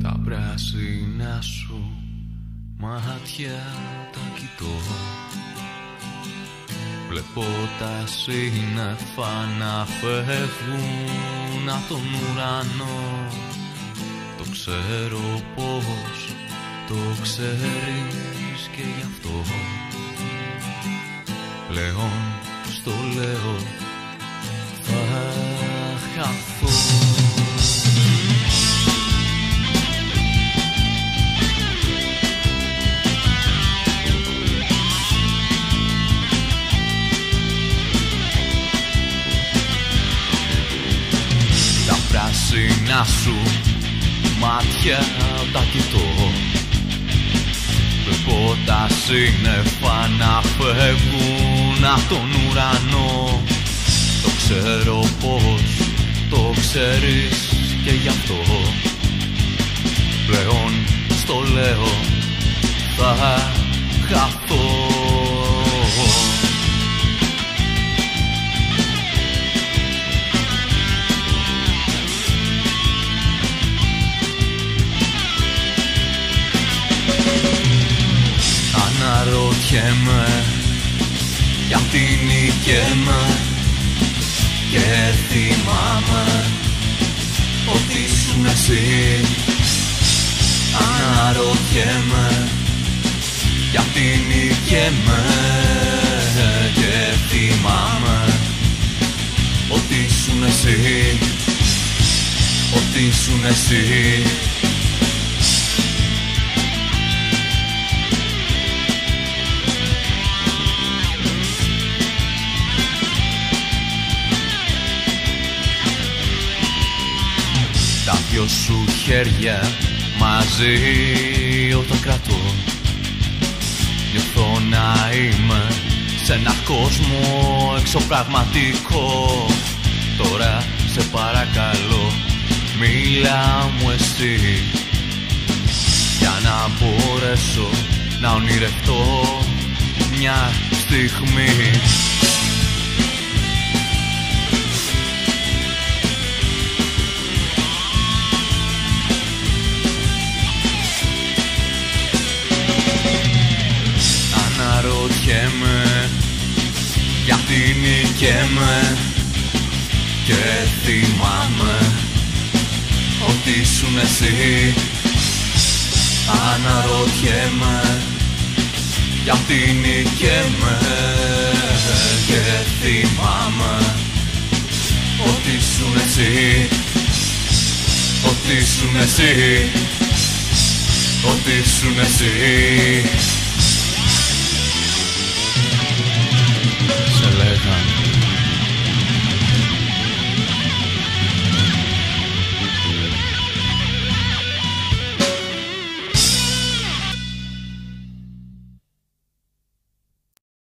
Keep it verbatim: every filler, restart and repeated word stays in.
Τα πράσινα σου μάτια τα κοιτώ, βλέπω τα σύννεφα να φεύγουν απ' τον ουρανό. Το ξέρω πως το ξέρεις και γι' αυτό πλέον στο λέω θα χαθώ. Τα πράσινα σου μάτια τα κοιτώ, βλέπω τα σύννεφα να φεύγουν απ' τον ουρανό. Το ξέρω πως το ξέρεις και γι' αυτό πλέον στο λέω θα χαθώ. Αναρωτιέμαι γιατί νικέμαι και θυμάμαι ότι ήσουν εσύ. Αναρωτιέμαι γιατί νικέμαι και θυμάμαι ότι ήσουν εσύ, ότι ήσουν εσύ. Τα δυο σου χέρια μαζί όταν κρατώ, νιώθω να είμαι σε ένα κόσμο εξωπραγματικό. Τώρα σε παρακαλώ μίλα μου εσύ, για να μπορέσω να ονειρευτώ μια στιγμή. Αναρωτιέμαι γιατί νικέμαι και θυμάμαι ότι ήσουν εσύ. Αναρωτιέμαι γιατί νικέμαι και θυμάμαι ότι ήσουν εσύ, ότι ήσουν εσύ, ότι ήσουν εσύ.